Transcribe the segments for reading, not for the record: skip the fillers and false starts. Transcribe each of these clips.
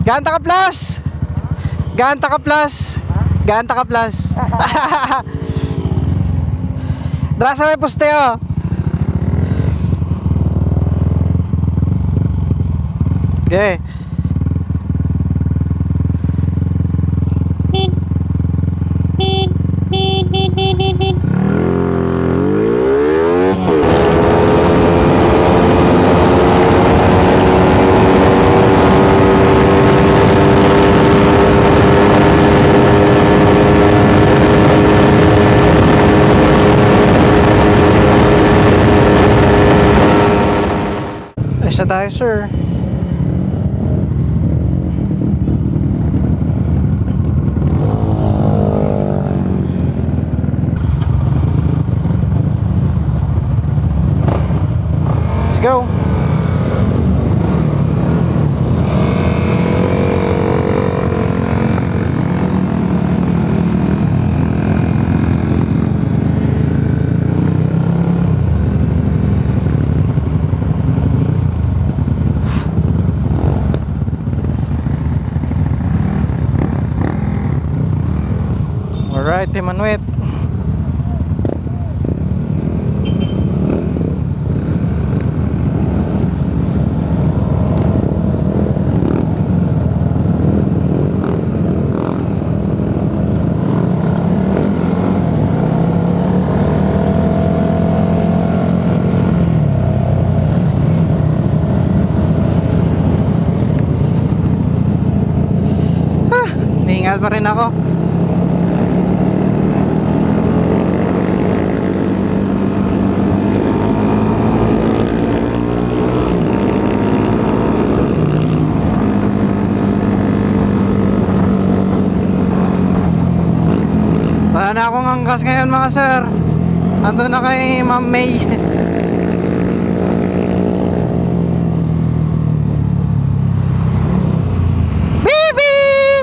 Ganta ka plus. Ganta ka plus. Ganta ka plus. Dra sa may poste oh. Okay. Isa tayo sir. Let's go. Alright, Emanuel. Nihingal pa rin ako. Wala na akong angkas ngayon mga sir. Ando na kay Ma'am May. Baby!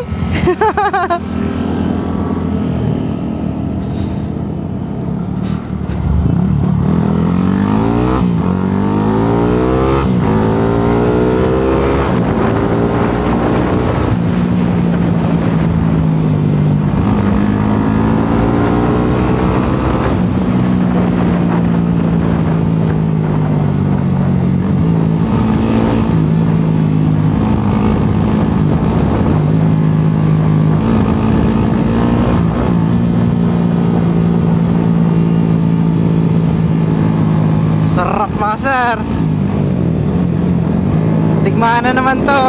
Sarap mga sir. Tikmaan na naman to.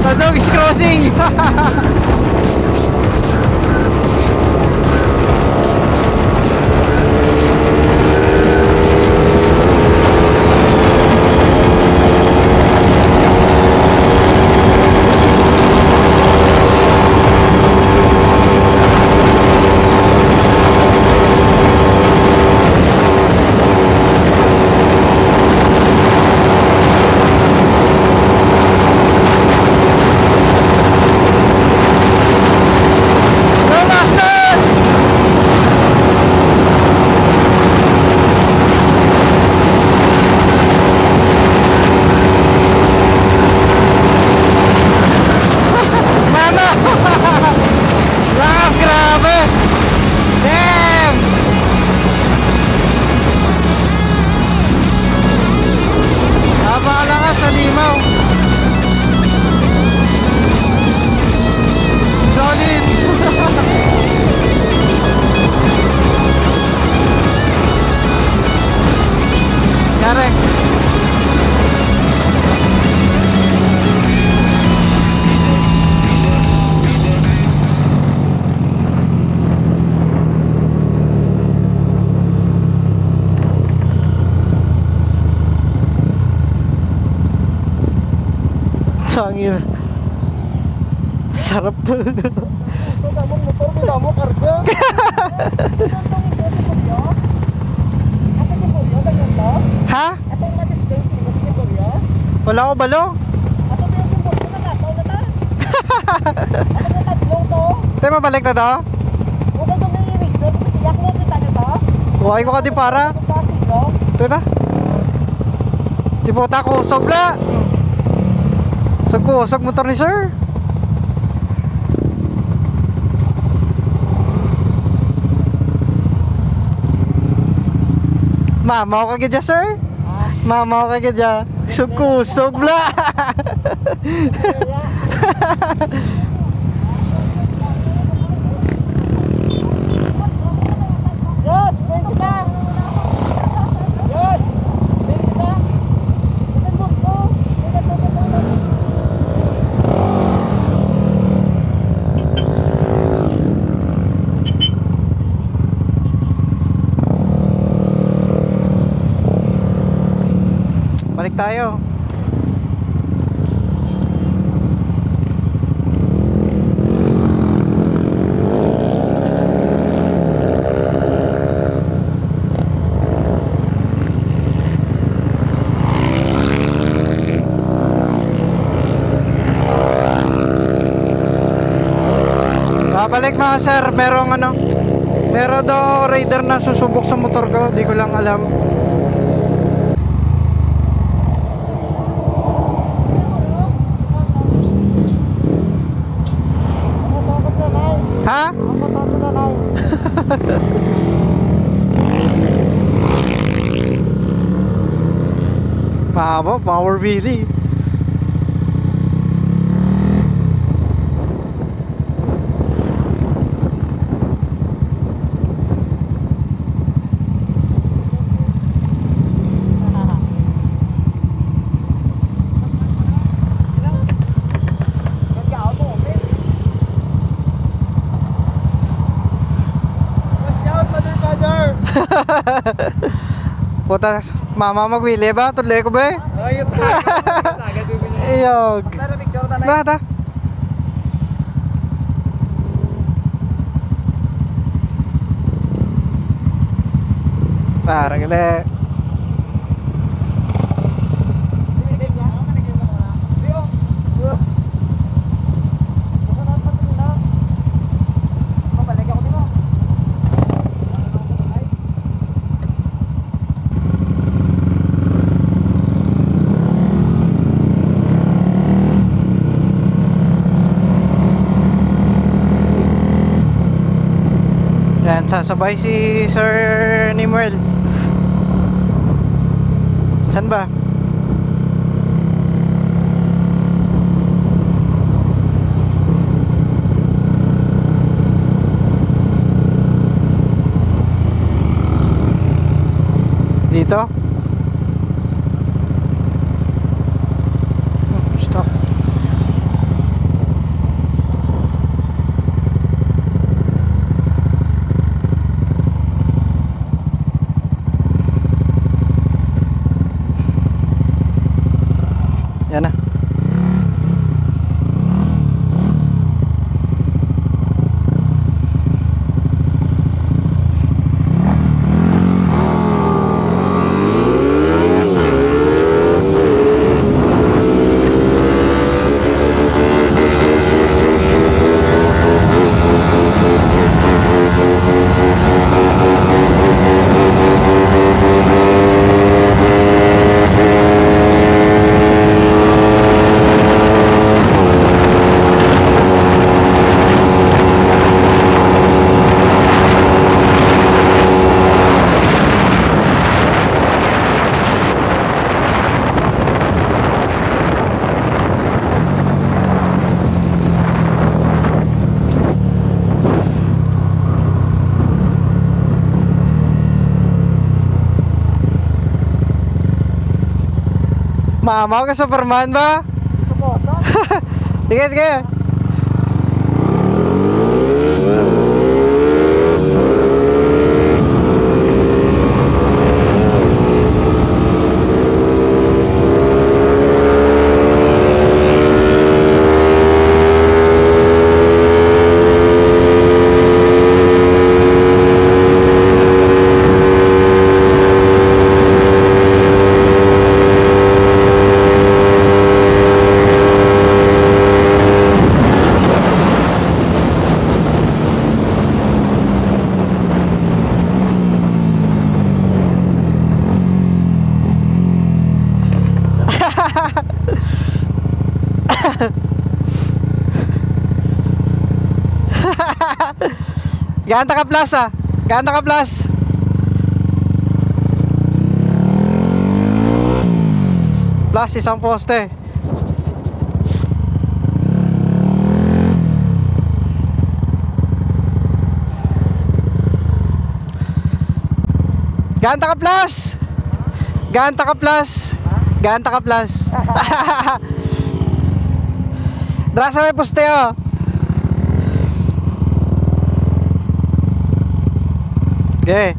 The dog is crossing. Sangin. Sarap tuh. Kamu motor tuh kamu kerja. Ha? Wala ko balo? Tayo mabalik na to? Huwag ko ka di para. Ito na. Di po tako. Sobra. Sagusag motor ni sir. Mama ko kagad dyan sir. Mama ko kagad dyan. Sagusag bla. Yes, bensin ka. Yes, bensin ka. Bensin mo to. Balik tayo. Babalik mga sir, merong meron daw raider na susubok sa motor ko, di ko lang alam. Ha? Pabo, power wheelie. Puta, mama magwili ba? Tudlay ko ba? Ayun tayo. Iyog. Tara picture ta na. Bata. Parang gali. Yan, sasabay si Sir Nimuel. Saan ba? Dito? Stop. Mamaw ka Superman ba? Suporta. Sige, sige. Ganta ka plus ah. Ganta ka plus. Plus isang poste. Ganta ka plus. Ganta ka plus. Ganta ka plus. Drasa may poste oh. Okay.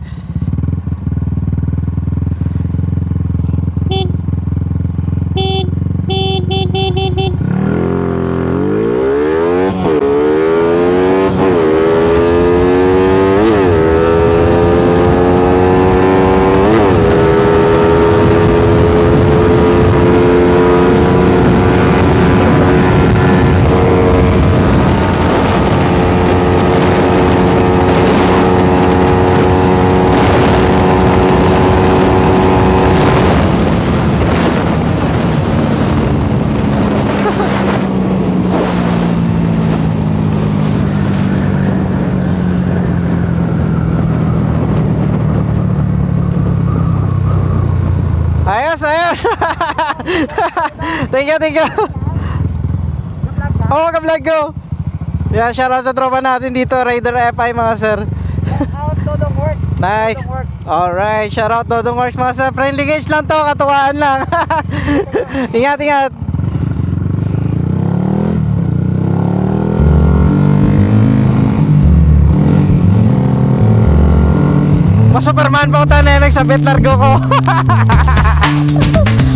Ayos, ayos. Thank you, thank you. Oo, ka-vlog ko. Yeah, shoutout sa tropa natin dito, Raider FI mga sir. Out Dodong Works. Nice. Dodong Works. Alright, shoutout Dodong Works mga sir. Friendly gauge lang to, katuwaan lang. Ingat, ingat. Mas Superman pa ko tayo sa bet largo ko.